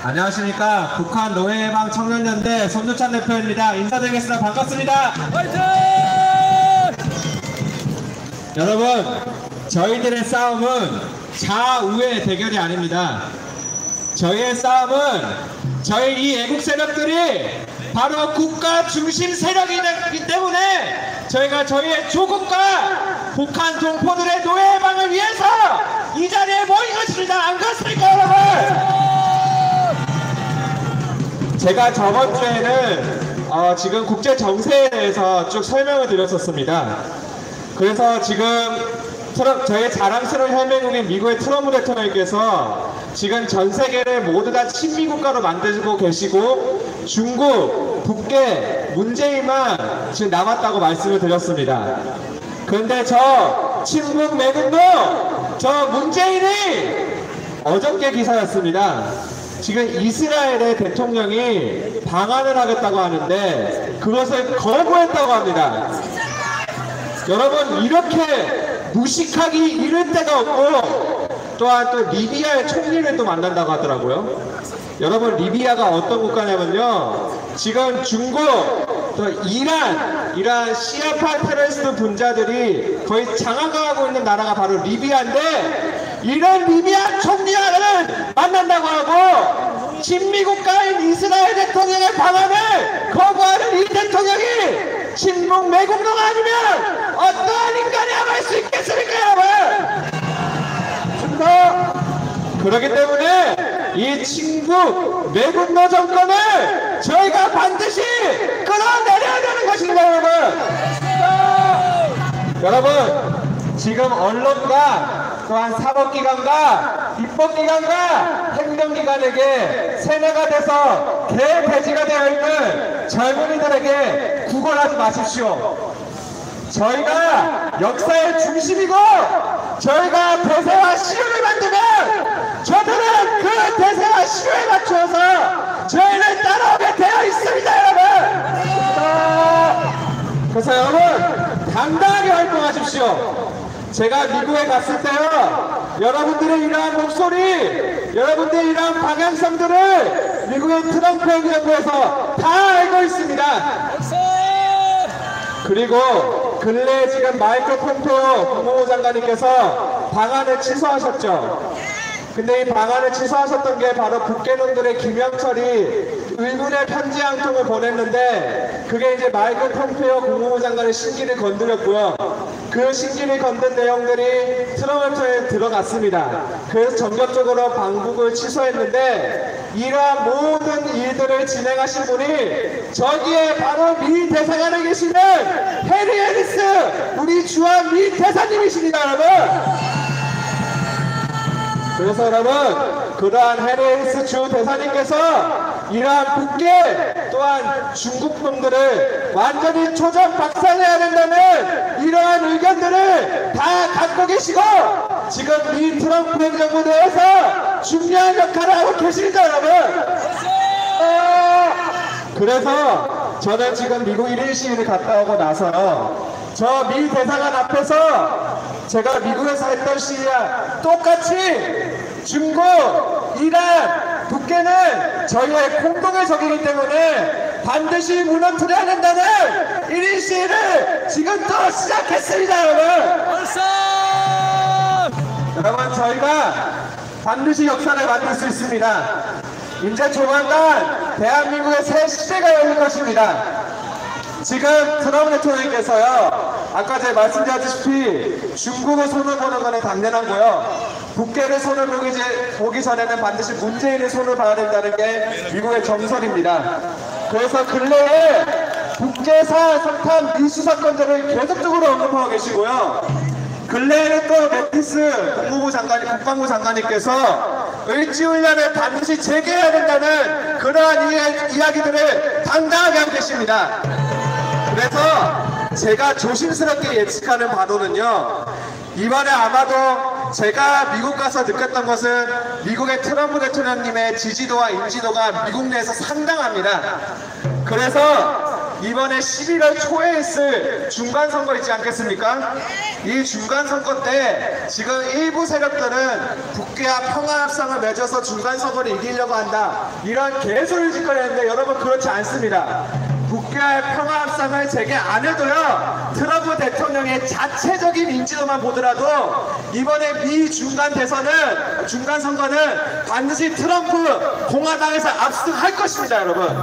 안녕하십니까. 북한 노예해방 청년연대 손주찬 대표입니다. 인사드리겠습니다. 반갑습니다. 화이팅! 여러분, 저희들의 싸움은 좌우의 대결이 아닙니다. 저희의 싸움은 저희 이 애국 세력들이 바로 국가 중심 세력이기 때문에 저희가 저희의 조국과 북한 동포들의 노예해방을 위해서 이 자리에 모인 것입니다. 안 그렇습니까, 여러분? 제가 저번 주에는 지금 국제 정세에 대해서 쭉 설명을 드렸었습니다. 그래서 지금 저의 자랑스러운 혈맹국인 미국의 트럼프 대통령께서 지금 전 세계를 모두 다 친미국가로 만들고 계시고 중국, 북계, 문재인만 지금 남았다고 말씀을 드렸습니다. 그런데 저 친북 매국노 저 문재인이 어저께 기사였습니다. 지금 이스라엘의 대통령이 방한을 하겠다고 하는데 그것을 거부했다고 합니다. 여러분, 이렇게 무식하기 이를 데가 없고 또한 또 리비아의 총리를 또 만난다고 하더라고요. 여러분, 리비아가 어떤 국가냐면요, 지금 중국, 또 이란 시아파 테러리스트 분자들이 거의 장악하고 있는 나라가 바로 리비아인데, 이런 리비아 총리와는 만난다고 하고 친미국가인 이스라엘 대통령의 방안을 거부하는 이 대통령이 친북 매국노가 아니면 어떠한 인간이 할 수 있겠습니까, 여러분? 그렇기 때문에 이 친북 매국노 정권을 저희가 반드시 끌어내려야 되는 것입니다, 여러분. 여러분, 지금 언론과 또한 사법기관과 입법기관과 행정기관에게 세뇌가 돼서 개돼지가 되어 있는 젊은이들에게 구걸하지 마십시오. 저희가 역사의 중심이고 저희가 대세와 시효를 만들면 저들은 그 대세와 시효에 맞추어서 저희를 따라오게 되어 있습니다, 여러분. 그래서 여러분, 당당하게 활동하십시오. 제가 미국에 갔을 때요, 여러분들의 이러한 목소리, 여러분들의 이러한 방향성들을 미국의 트럼프 행정부에서 다 알고 있습니다. 그리고 근래에 지금 마이크 폼페이오 국무부 장관님께서 방안을 취소하셨죠. 근데 이 방안을 취소하셨던 게 바로 북계놈들의 김영철이 의문의 편지 한 통을 보냈는데 그게 이제 마이크 폼페이오 국무부 장관의 심기를 건드렸고요. 그 심기를 건든 내용들이 트럼프에 들어갔습니다. 그래서 전격적으로 방북을 취소했는데 이러한 모든 일들을 진행하신 분이 저기에 바로 미 대사관에 계시는 해리 해리스 우리 주한 미 대사님이십니다, 여러분. 그래서 여러분, 그러한 해리 해리스 주 대사님께서 이러한 북계 또한 중국 놈들을 완전히 초전 박살내야 된다는 이러한 의견들을 다 갖고 계시고 지금 이 트럼프 행정부 내에서 중요한 역할을 하고 계십니다, 여러분. 그래서 저는 지금 미국 1일 시위를 갔다 오고 나서 저 미 대사관 앞에서 제가 미국에서 했던 시위와 똑같이 중국, 이란, 북계는 저희의 공동의 적이기 때문에 반드시 무너뜨려야 된다는 1인 시위를 지금 또 시작했습니다, 여러분. 여러분, 저희가 반드시 역사를 만들 수 있습니다. 이제 조만간 대한민국의 새 시대가 열릴 것입니다. 지금 트럼프 대통령께서요, 아까 제가 말씀드렸다시피 중국을 손을 보는 건 당연하고요, 북계를 손을 보기 전에는 반드시 문재인의 손을 봐야 된다는 게 미국의 정설입니다. 그래서 근래에 북계사 석탄 밀수 사건들을 계속적으로 언급하고 계시고요, 근래에는 또 매티스 국무부 장관이, 국방부 장관님께서 을지훈련을 반드시 재개해야 된다는 그러한 이야기들을 당당하게 하고 계십니다. 그래서 제가 조심스럽게 예측하는 바로는요, 이번에 아마도 제가 미국 가서 느꼈던 것은 미국의 트럼프 대통령님의 지지도와 인지도가 미국 내에서 상당합니다. 그래서 이번에 11월 초에 있을 중간선거 있지 않겠습니까? 이 중간선거 때 지금 일부 세력들은 국회와 평화합상을 맺어서 중간선거를 이기려고 한다, 이런 개소리를 짓거리는데 여러분, 그렇지 않습니다. 국회와의 평화합상을 재개 안 해도요, 트럼프 대통령의 자체적인 인지도만 보더라도 이번에 미 중간선거는 반드시 트럼프 공화당에서 압승할 것입니다, 여러분.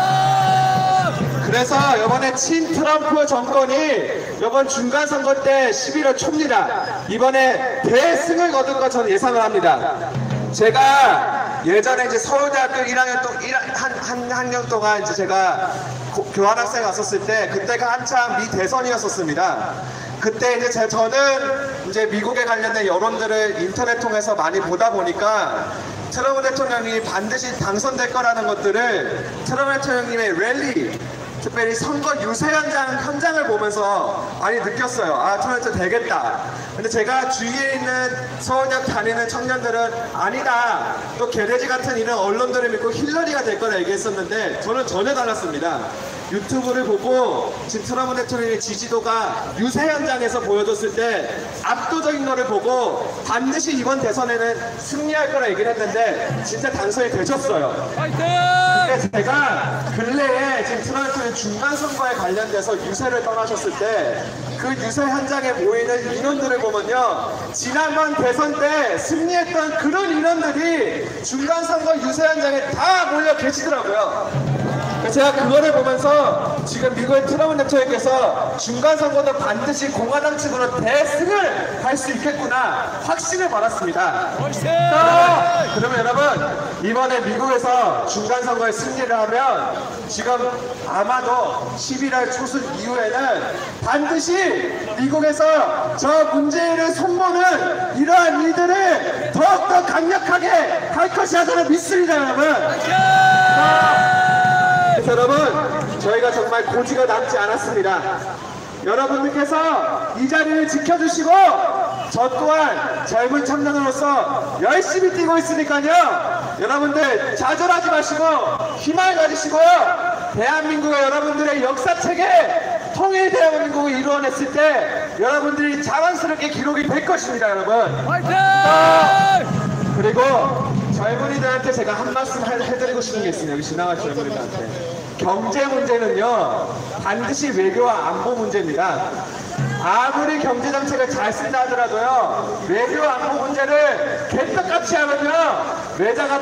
그래서 이번에 친트럼프 정권이 이번 중간선거 때 11월 초입니다. 이번에 대승을 거둘 거 저는 예상을 합니다. 제가 예전에 이제 서울대학교 1학년 학년 동안 이제 제가 교환학생 갔었을 때, 그때가 한참 미 대선이었었습니다. 그때 이제 저는 이제 미국에 관련된 여론들을 인터넷 통해서 많이 보다 보니까 트럼프 대통령이 반드시 당선될 거라는 것들을 트럼프 대통령님의 랠리, 특별히 선거 유세 현장을 보면서 많이 느꼈어요. 아, 트럼프 되겠다. 근데 제가 주위에 있는 서울대학 다니는 청년들은 아니다, 또 개돼지 같은 이런 언론들을 믿고 힐러리가 될 거라 얘기했었는데, 저는 전혀 달랐습니다. 유튜브를 보고 지금 트럼프 대통령의 지지도가 유세 현장에서 보여줬을 때 압도적인 거를 보고 반드시 이번 대선에는 승리할 거라 얘기를 했는데 진짜 당선이 되셨어요. 근데 제가 근래에 지금 트럼프 대통령 중간선거에 관련돼서 유세를 떠나셨을 때 그 유세 현장에 모이는 인원들을 보면요, 지난번 대선 때 승리했던 그런 인원들이 중간선거 유세 현장에 다 모여 계시더라고요. 제가 그거를 보면서 지금 미국의 트럼프 대통령께서 중간선거도 반드시 공화당 측으로 대승을 할 수 있겠구나 확신을 받았습니다. 그러면 여러분, 이번에 미국에서 중간선거에 승리를 하면 지금 아마도 11월 초순 이후에는 반드시 미국에서 저 문재인을 손보는 이러한 일들을 더욱더 강력하게 할 것이라 저는 믿습니다, 여러분. 그래서 여러분, 저희가 정말 고지가 남지 않았습니다. 여러분들께서 이 자리를 지켜주시고 저 또한 젊은 청년으로서 열심히 뛰고 있으니까요, 여러분들 좌절하지 마시고 희망을 가지시고요, 대한민국의 여러분들의 역사책에 통일 대한민국을 이루어냈을 때 여러분들이 자랑스럽게 기록이 될 것입니다, 여러분. 그리고 젊은이들한테 제가 한 말씀 해드리고 싶은 게 있습니다. 여기 지나갈 젊은이들한테. 경제 문제는요, 반드시 외교와 안보 문제입니다. 아무리 경제정책을 잘 쓴다 하더라도요, 외교 안보 문제를 개떡같이 하면요, 외자가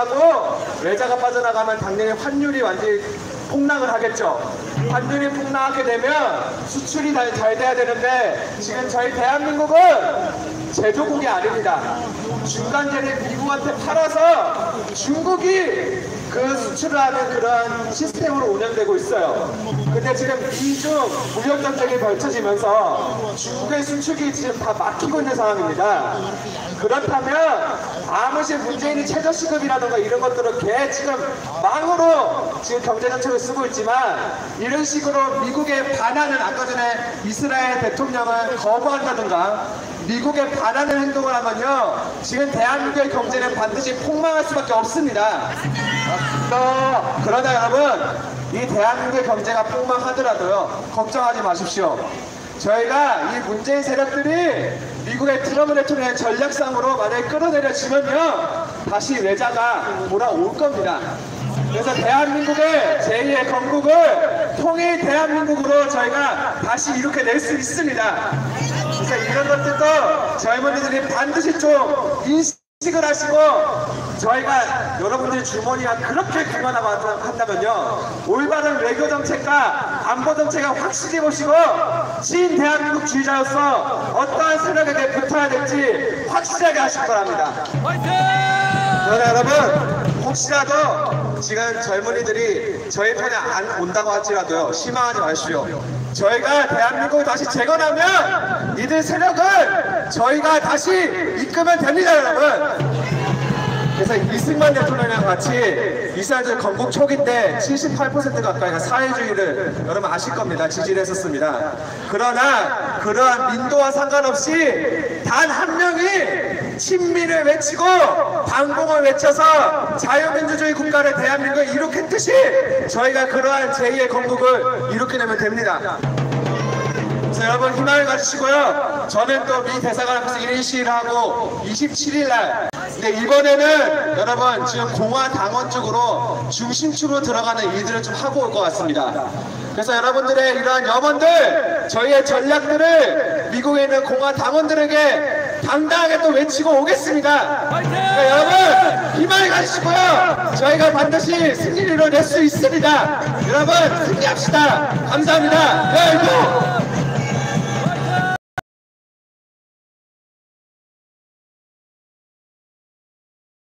빠져나가면 당연히 환율이 완전히 폭락을 하겠죠. 환율이 폭락하게 되면 수출이 잘 돼야 되는데 지금 저희 대한민국은 제조국이 아닙니다. 중간재를 미국한테 팔아서 중국이 그 수출을 하는 그런 시스템으로 운영되고 있어요. 근데 지금 미중 무역전쟁이 벌쳐지면서 중국의 수출이 지금 다 막히고 있는 상황입니다. 그렇다면 아무리 문재인이 최저시급이라든가 이런 것들은 지금 망으로 지금 경제정책을 쓰고 있지만, 이런 식으로 미국에 반하는, 아까 전에 이스라엘 대통령을 거부한다든가 미국에 반하는 행동을 하면요, 지금 대한민국의 경제는 반드시 폭망할 수밖에 없습니다. 그러나 여러분, 이 대한민국의 경제가 폭망하더라도요, 걱정하지 마십시오. 저희가 이 문재인 세력들이 미국의 트럼프 대통령의 전략상으로 만약에 끌어내려지면요, 다시 외자가 돌아올 겁니다. 그래서 대한민국의 제2의 건국을 통일 대한민국으로 저희가 다시 이룩해낼 수 있습니다. 그래서 이런 것들도 젊은이들이 반드시 좀 인식을 하시고, 저희가 여러분들의 주머니가 그렇게 강하다고 한다면요, 올바른 외교정책과 안보정책을 확실히 보시고 친 대한민국주의자로서 어떠한 세력에게 붙어야 될지 확실하게 하실 거랍니다. 그러나 여러분, 혹시라도 지금 젊은이들이 저희 편에 안 온다고 할지라도요, 실망하지 마십시오. 저희가 대한민국을 다시 재건하면 이들 세력을 저희가 다시 이끌면 됩니다, 여러분. 그래서 이승만 대통령이랑 같이 이스라엘 건국 초기 때 78% 가까이가 사회주의를 여러분 아실 겁니다. 지지를 했었습니다. 그러나 그러한 민도와 상관없이 단 한 명이 친미를 외치고 반공을 외쳐서 자유민주주의 국가를 대한민국에 이룩했듯이 저희가 그러한 제2의 건국을 이룩해내면 됩니다. 그래서 여러분 희망을 가지시고요. 저는 또 미 대사관 앞에서 1인 시위를 하고 27일 날 근데 이번에는 여러분 지금 공화 당원 쪽으로 중심축으로 들어가는 일들을 좀 하고 올 것 같습니다. 그래서 여러분들의 이러한 염원들 저희의 전략들을 미국에 있는 공화 당원들에게 당당하게 또 외치고 오겠습니다. 그러니까 여러분 희망을 가지시고요. 저희가 반드시 승리를 이뤄낼 수 있습니다. 여러분 승리합시다. 감사합니다. 열고